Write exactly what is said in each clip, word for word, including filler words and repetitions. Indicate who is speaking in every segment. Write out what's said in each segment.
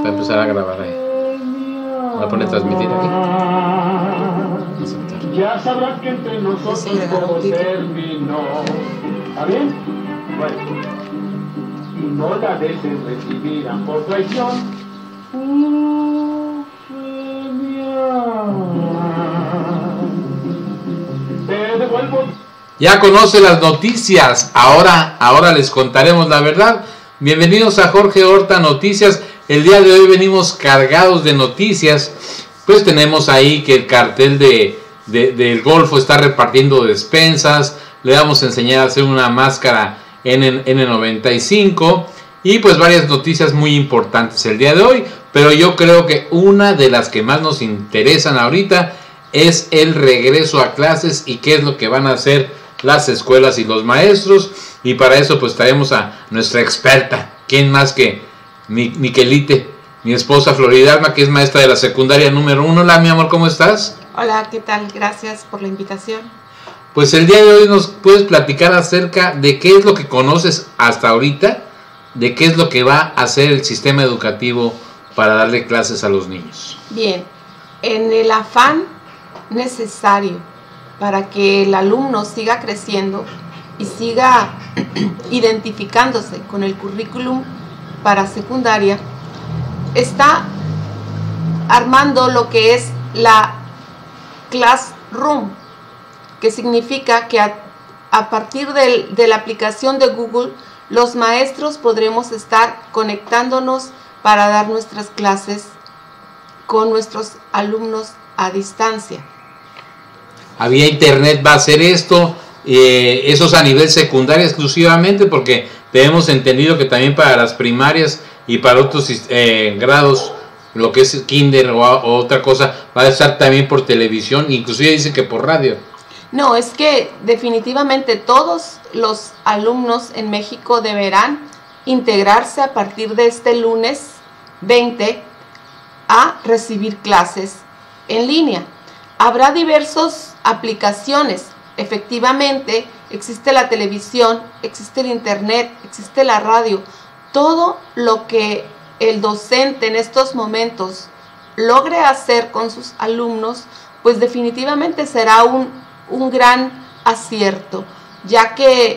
Speaker 1: para empezar a grabar ahí. Voy a poner transmitir aquí. Aceptar.
Speaker 2: Ya sabrás que entre nosotros todo terminó. ¿Está bien? Bueno. Y no la dejes recibir por traición. Te devuelvo.
Speaker 1: Ya conoce las noticias, ahora, ahora les contaremos la verdad. Bienvenidos a Jorge Horta Noticias. El día de hoy venimos cargados de noticias. Pues tenemos ahí que el cartel de, de, del Golfo está repartiendo despensas. Le vamos a enseñar a hacer una máscara N noventa y cinco. Y pues varias noticias muy importantes el día de hoy. Pero yo creo que una de las que más nos interesan ahorita es el regreso a clases y qué es lo que van a hacer las escuelas y los maestros. Y para eso pues traemos a nuestra experta, ¿quién más que mi, Miquelite, mi esposa Floridalma, que es maestra de la secundaria número uno? Hola mi amor, ¿cómo estás?
Speaker 3: Hola, ¿qué tal? Gracias por la invitación.
Speaker 1: Pues el día de hoy nos puedes platicar acerca de qué es lo que conoces hasta ahorita, de qué es lo que va a hacer el sistema educativo para darle clases a los niños.
Speaker 3: Bien, en el afán necesario para que el alumno siga creciendo y siga identificándose con el currículum para secundaria, está armando lo que es la Classroom, que significa que a, a partir del, de la aplicación de Google, los maestros podremos estar conectándonos para dar nuestras clases con nuestros alumnos a distancia.
Speaker 1: Había internet, va a hacer esto, eh, eso es a nivel secundaria exclusivamente, porque tenemos entendido que también para las primarias y para otros eh, grados, lo que es kinder o, o otra cosa, va a estar también por televisión, inclusive dice que por radio.
Speaker 3: No, es que definitivamente todos los alumnos en México deberán integrarse a partir de este lunes veinte a recibir clases en línea. Habrá diversas aplicaciones, efectivamente existe la televisión, existe el internet, existe la radio. Todo lo que el docente en estos momentos logre hacer con sus alumnos, pues definitivamente será un, un gran acierto, ya que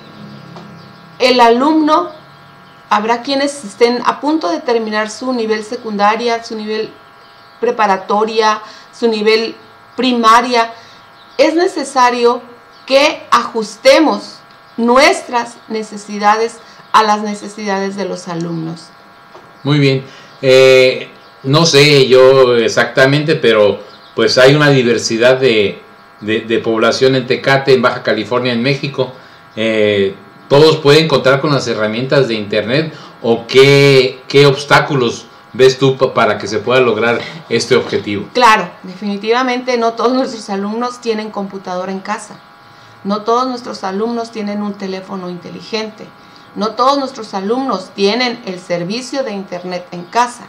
Speaker 3: el alumno, habrá quienes estén a punto de terminar su nivel secundaria, su nivel preparatoria, su nivel primaria. Es necesario que ajustemos nuestras necesidades a las necesidades de los alumnos.
Speaker 1: Muy bien, eh, no sé yo exactamente, pero pues hay una diversidad de, de, de población en Tecate, en Baja California, en México. Eh, ¿Todos pueden contar con las herramientas de internet o qué, qué obstáculos ves tú para que se pueda lograr este objetivo?
Speaker 3: Claro, definitivamente no todos nuestros alumnos tienen computadora en casa. No todos nuestros alumnos tienen un teléfono inteligente. No todos nuestros alumnos tienen el servicio de internet en casa.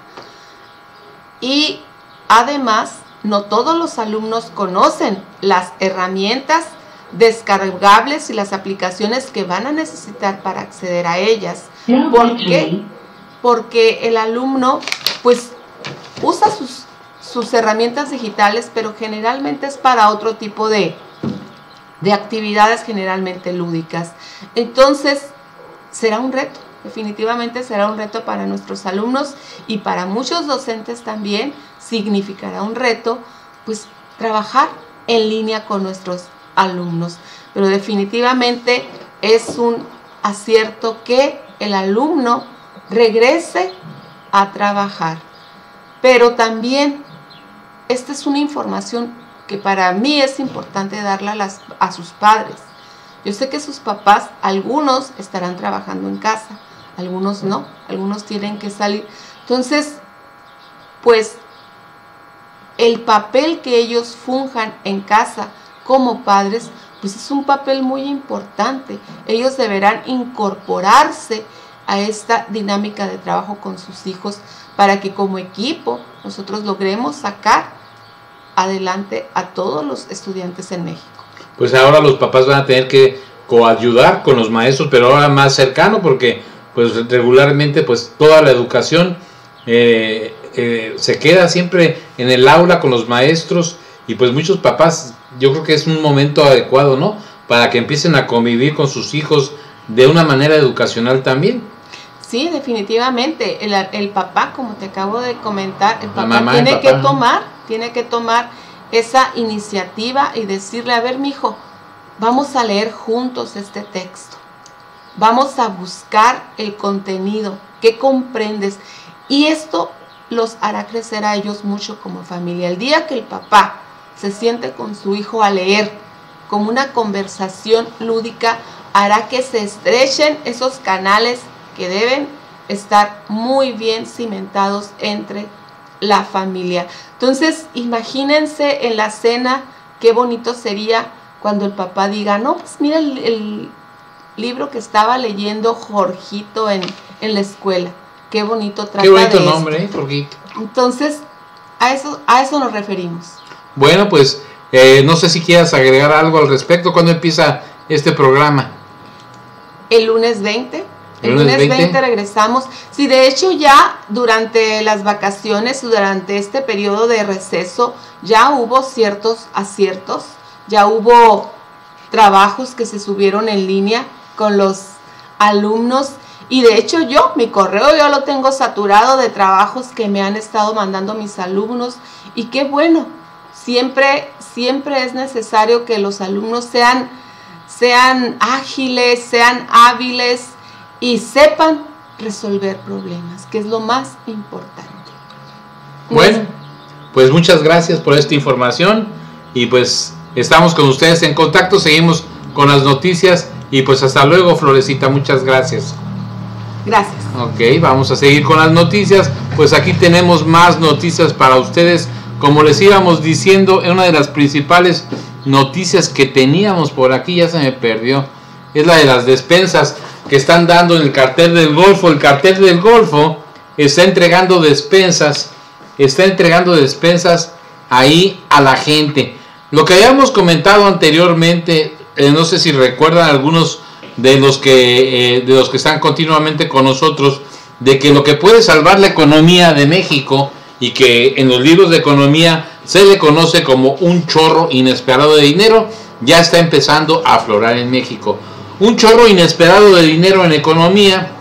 Speaker 3: Y además, no todos los alumnos conocen las herramientas descargables y las aplicaciones que van a necesitar para acceder a ellas. ¿Por qué? Porque el alumno pues usa sus, sus herramientas digitales, pero generalmente es para otro tipo de, de actividades generalmente lúdicas. Entonces será un reto, definitivamente será un reto para nuestros alumnos y para muchos docentes también significará un reto pues trabajar en línea con nuestros alumnos, pero definitivamente es un acierto que el alumno regrese a trabajar. Pero también esta es una información que para mí es importante darla a, las, a sus padres. Yo sé que sus papás, algunos estarán trabajando en casa, algunos no, algunos tienen que salir. Entonces, pues el papel que ellos funjan en casa como padres, pues es un papel muy importante. Ellos deberán incorporarse a esta dinámica de trabajo con sus hijos para que como equipo nosotros logremos sacar adelante a todos los estudiantes en México.
Speaker 1: Pues ahora los papás van a tener que coayudar con los maestros, pero ahora más cercano, porque pues regularmente pues toda la educación eh, eh, se queda siempre en el aula con los maestros, y pues muchos papás, yo creo que es un momento adecuado, ¿no?, para que empiecen a convivir con sus hijos de una manera educacional también.
Speaker 3: Sí, definitivamente. El, el papá, como te acabo de comentar, el papá
Speaker 1: mamá,
Speaker 3: tiene
Speaker 1: el papá.
Speaker 3: que tomar, tiene que tomar esa iniciativa y decirle, a ver, mijo, vamos a leer juntos este texto. Vamos a buscar el contenido, qué comprendes. Y esto los hará crecer a ellos mucho como familia. El día que el papá se siente con su hijo a leer como una conversación lúdica, hará que se estrechen esos canales que deben estar muy bien cimentados entre la familia. Entonces, imagínense en la cena, qué bonito sería cuando el papá diga, no, pues mira el, el libro que estaba leyendo Jorgito en, en la escuela. Qué bonito trata de esto.
Speaker 1: Qué bonito nombre, ¿eh, Jorgito?
Speaker 3: Entonces, a eso, a eso nos referimos.
Speaker 1: Bueno, pues eh, no sé si quieras agregar algo al respecto. ¿Cuándo empieza este programa?
Speaker 3: El lunes veinte. El,
Speaker 1: ¿El
Speaker 3: lunes
Speaker 1: veinte?
Speaker 3: veinte regresamos. Sí, de hecho ya durante las vacaciones, durante este periodo de receso, ya hubo ciertos aciertos, ya hubo trabajos que se subieron en línea con los alumnos. Y de hecho yo, mi correo yo lo tengo saturado de trabajos que me han estado mandando mis alumnos. Y qué bueno, siempre, siempre es necesario que los alumnos sean, sean ágiles, sean hábiles y sepan resolver problemas, que es lo más importante.
Speaker 1: Bueno, pues muchas gracias por esta información y pues estamos con ustedes en contacto, seguimos con las noticias y pues hasta luego, Florecita, muchas gracias.
Speaker 3: Gracias.
Speaker 1: Ok, vamos a seguir con las noticias. Pues aquí tenemos más noticias para ustedes. Como les íbamos diciendo, una de las principales noticias que teníamos por aquí, ya se me perdió, es la de las despensas que están dando en el cartel del Golfo. El cartel del Golfo está entregando despensas, está entregando despensas ahí a la gente. Lo que habíamos comentado anteriormente, eh, no sé si recuerdan algunos de los que eh, de los que están continuamente con nosotros, de que lo que puede salvar la economía de México y que en los libros de economía se le conoce como un chorro inesperado de dinero, ya está empezando a aflorar en México. Un chorro inesperado de dinero en economía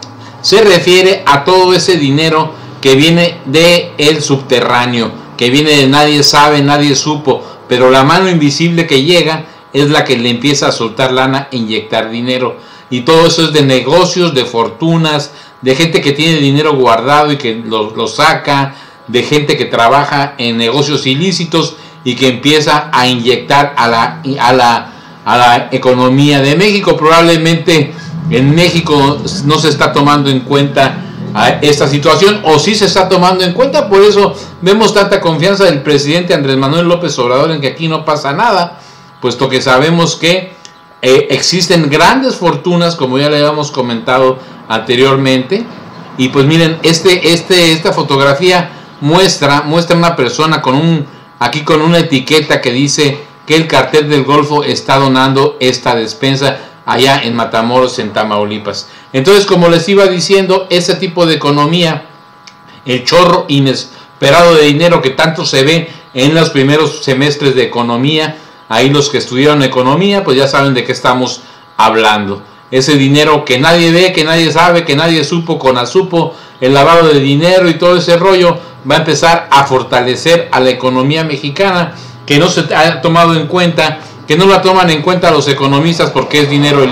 Speaker 1: se refiere a todo ese dinero que viene de el subterráneo, que viene de nadie sabe, nadie supo, pero la mano invisible que llega es la que le empieza a soltar lana, inyectar dinero. Y todo eso es de negocios, de fortunas, de gente que tiene dinero guardado y que lo, lo saca, de gente que trabaja en negocios ilícitos y que empieza a inyectar a la, a la, a la economía de México. Probablemente en México no se está tomando en cuenta a esta situación, o sí se está tomando en cuenta. Por eso vemos tanta confianza del presidente Andrés Manuel López Obrador en que aquí no pasa nada, puesto que sabemos que eh, existen grandes fortunas, como ya le habíamos comentado anteriormente. Y pues miren, este, este, esta fotografía muestra, muestra una persona con un, aquí con una etiqueta que dice que el cartel del Golfo está donando esta despensa allá en Matamoros, en Tamaulipas. Entonces, como les iba diciendo, ese tipo de economía, el chorro inesperado de dinero que tanto se ve en los primeros semestres de economía, ahí los que estudiaron economía, pues ya saben de qué estamos hablando. Ese dinero que nadie ve, que nadie sabe, que nadie supo, CONASUPO, el lavado de dinero y todo ese rollo, va a empezar a fortalecer a la economía mexicana, que no se ha tomado en cuenta, que no la toman en cuenta los economistas porque es dinero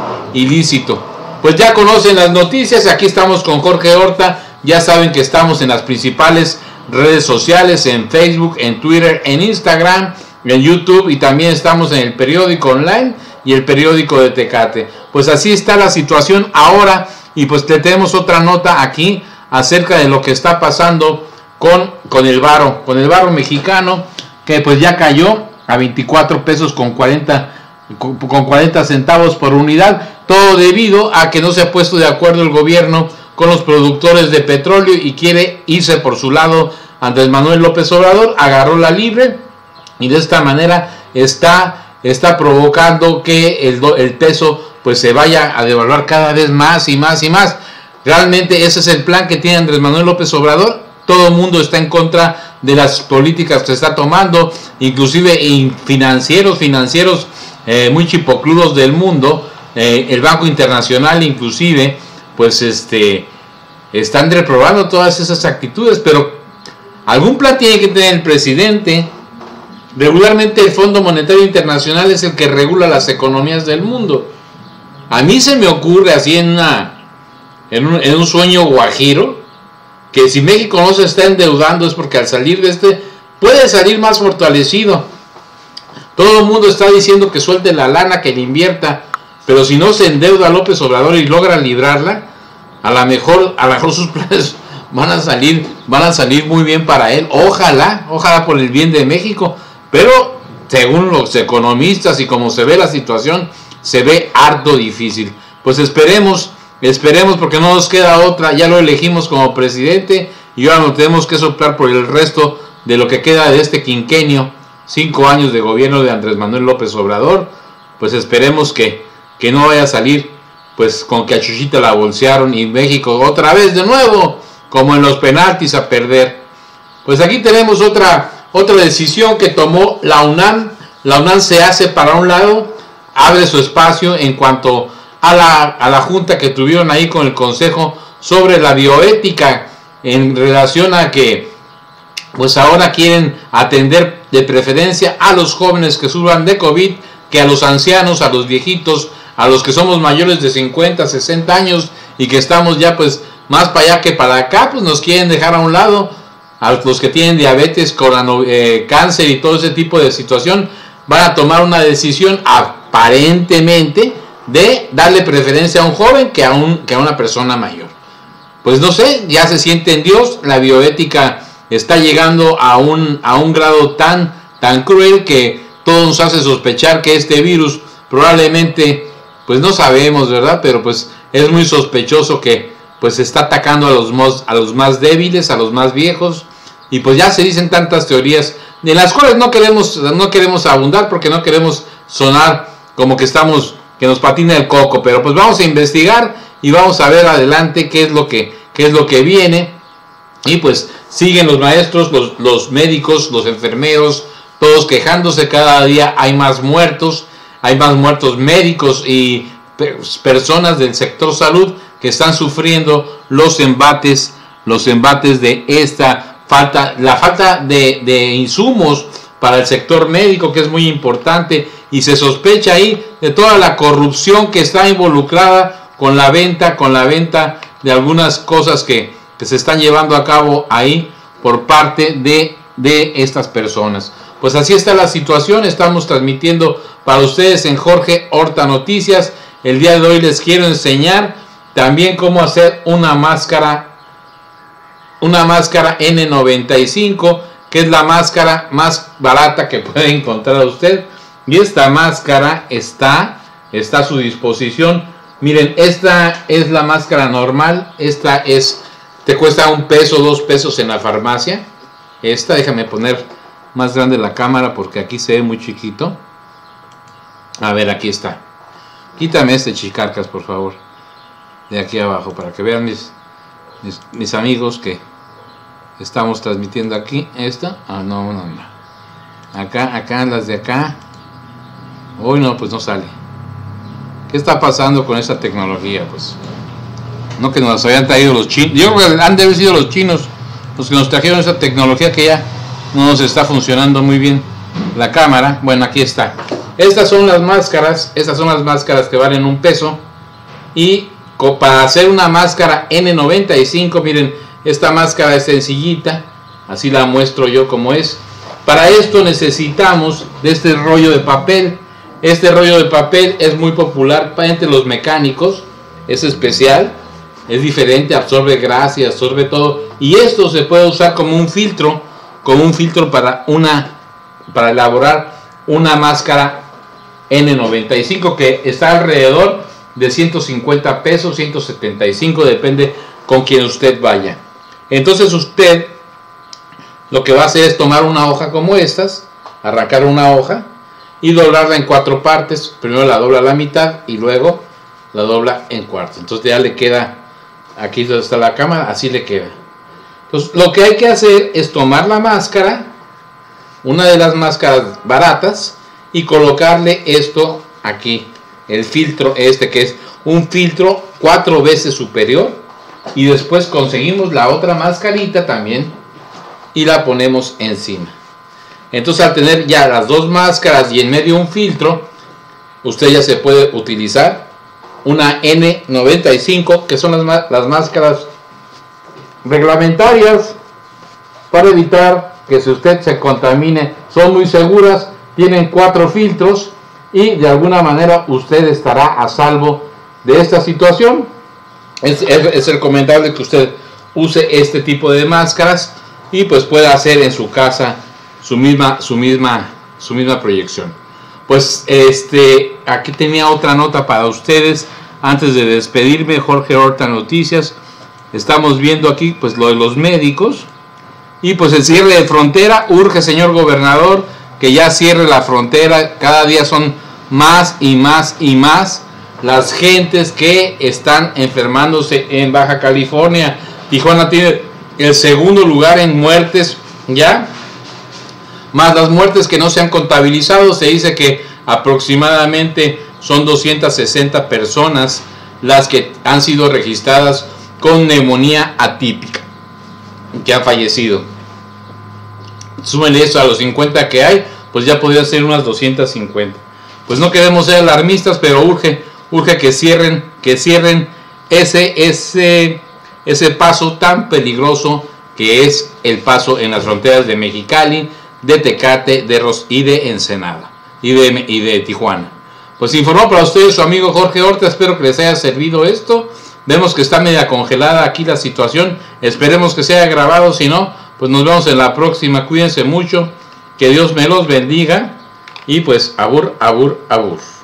Speaker 1: ilícito. Pues ya conocen las noticias, aquí estamos con Jorge Horta, ya saben que estamos en las principales redes sociales, en Facebook, en Twitter, en Instagram, en YouTube, y también estamos en el periódico online y el periódico de Tecate. Pues así está la situación ahora, y pues tenemos otra nota aquí acerca de lo que está pasando con, con el varo, con el varo mexicano, que pues ya cayó a veinticuatro pesos con cuarenta, con, con cuarenta centavos por unidad, todo debido a que no se ha puesto de acuerdo el gobierno con los productores de petróleo y quiere irse por su lado. Andrés Manuel López Obrador agarró la libre y de esta manera está, está provocando que el, el peso pues se vaya a devaluar cada vez más y más y más. Realmente ese es el plan que tiene Andrés Manuel López Obrador. Todo el mundo está en contra de las políticas que se está tomando, inclusive financieros, financieros eh, muy chipocludos del mundo, eh, el Banco Internacional inclusive, pues este, están reprobando todas esas actitudes, pero algún plan tiene que tener el presidente. Regularmente el Fondo Monetario Internacional es el que regula las economías del mundo. A mí se me ocurre así en, una, en, un, en un sueño guajiro, que si México no se está endeudando es porque al salir de este puede salir más fortalecido. Todo el mundo está diciendo que suelte la lana, que le invierta, pero si no se endeuda López Obrador y logra librarla, a lo mejor, a lo mejor sus planes van a salir, van a salir muy bien para él. Ojalá, ojalá por el bien de México, pero según los economistas y como se ve la situación, se ve harto difícil. Pues esperemos. Esperemos, porque no nos queda otra. Ya lo elegimos como presidente y ahora nos tenemos que soplar por el resto de lo que queda de este quinquenio, cinco años de gobierno de Andrés Manuel López Obrador. Pues esperemos que, que no vaya a salir pues con que a Chuchita la bolsearon y México otra vez de nuevo, como en los penaltis, a perder. Pues aquí tenemos otra, otra decisión que tomó la UNAM. La UNAM se hace para un lado, abre su espacio en cuanto A la, a la junta que tuvieron ahí con el consejo sobre la bioética, en relación a que pues ahora quieren atender de preferencia a los jóvenes que sufran de COVID, que a los ancianos, a los viejitos, a los que somos mayores de cincuenta, sesenta años y que estamos ya pues más para allá que para acá, pues nos quieren dejar a un lado. A los que tienen diabetes, corano, eh, cáncer y todo ese tipo de situación, van a tomar una decisión aparentemente de darle preferencia a un joven que a, un, que a una persona mayor. Pues no sé, ya se siente en Dios. La bioética está llegando a un, a un grado tan, tan cruel que todo nos hace sospechar que este virus probablemente, pues no sabemos, ¿verdad? Pero pues es muy sospechoso que pues está atacando a los, más, a los más débiles, a los más viejos. Y pues ya se dicen tantas teorías, de las cuales no queremos, no queremos abundar porque no queremos sonar como que estamos... que nos patina el coco, pero pues vamos a investigar y vamos a ver adelante qué es lo que, qué es lo que viene. Y pues siguen los maestros, los, los médicos, los enfermeros, todos quejándose. Cada día hay más muertos, hay más muertos médicos y pues, personas del sector salud que están sufriendo los embates, los embates de esta falta, la falta de, de insumos para el sector médico, que es muy importante, y se sospecha ahí de toda la corrupción que está involucrada con la venta, con la venta de algunas cosas que, que se están llevando a cabo ahí por parte de, de estas personas. Pues así está la situación. Estamos transmitiendo para ustedes en Jorge Horta Noticias. El día de hoy les quiero enseñar también cómo hacer una máscara, una máscara N noventa y cinco, que es la máscara más barata que puede encontrar usted. Y esta máscara está, está a su disposición. Miren, esta es la máscara normal. Esta es, te cuesta un peso, dos pesos en la farmacia. Esta, déjame poner más grande la cámara porque aquí se ve muy chiquito. A ver, aquí está. Quítame este chicarcas, por favor, de aquí abajo, para que vean mis, mis, mis amigos que estamos transmitiendo aquí. Esta, ah, no, no, no. Acá, acá, las de acá. Uy, no, pues no sale. ¿Qué está pasando con esa tecnología? Pues no que nos habían traído los chinos. Yo creo que han de haber sido los chinos los que nos trajeron esa tecnología que ya no nos está funcionando muy bien la cámara. Bueno, aquí está. Estas son las máscaras. Estas son las máscaras que valen un peso. Y para hacer una máscara N noventa y cinco, miren, esta máscara es sencillita. Así la muestro yo como es. Para esto necesitamos de este rollo de papel. Este rollo de papel es muy popular entre los mecánicos, es especial, es diferente, absorbe grasa y absorbe todo. Y esto se puede usar como un filtro, como un filtro para, una, para elaborar una máscara N noventa y cinco que está alrededor de ciento cincuenta pesos, ciento setenta y cinco, depende con quien usted vaya. Entonces usted lo que va a hacer es tomar una hoja como estas, arrancar una hoja y doblarla en cuatro partes. Primero la dobla a la mitad y luego la dobla en cuartos. Entonces ya le queda aquí está la cámara, así le queda. Entonces lo que hay que hacer es tomar la máscara, una de las máscaras baratas, y colocarle esto aquí, el filtro este que es un filtro cuatro veces superior, y después conseguimos la otra mascarita también y la ponemos encima. Entonces al tener ya las dos máscaras y en medio un filtro, usted ya se puede utilizar una N noventa y cinco, que son las, las máscaras reglamentarias para evitar que si usted se contamine. Son muy seguras, tienen cuatro filtros y de alguna manera usted estará a salvo de esta situación. Es, es, es recomendable que usted use este tipo de máscaras y pues pueda hacer en su casa su misma, su misma, su misma proyección. Pues este, aquí tenía otra nota para ustedes antes de despedirme. Jorge Horta Noticias. Estamos viendo aquí pues lo de los médicos y pues el cierre de frontera. Urge, señor gobernador, que ya cierre la frontera. Cada día son más y más y más las gentes que están enfermándose en Baja California. Tijuana tiene el segundo lugar en muertes ya, más las muertes que no se han contabilizado. Se dice que aproximadamente son doscientas sesenta personas las que han sido registradas con neumonía atípica, que han fallecido. Súmenle eso a los cincuenta que hay, pues ya podría ser unas doscientas cincuenta. Pues no queremos ser alarmistas, pero urge, urge que cierren, que cierren ese, ese, ese paso tan peligroso que es el paso en las fronteras de Mexicali, de Tecate, de Ros y de Ensenada y de, y de Tijuana. Pues informó para ustedes su amigo Jorge Horta. Espero que les haya servido esto. Vemos que está media congelada aquí la situación. Esperemos que se haya grabado. Si no, pues nos vemos en la próxima. Cuídense mucho. Que Dios me los bendiga. Y pues abur, abur, abur.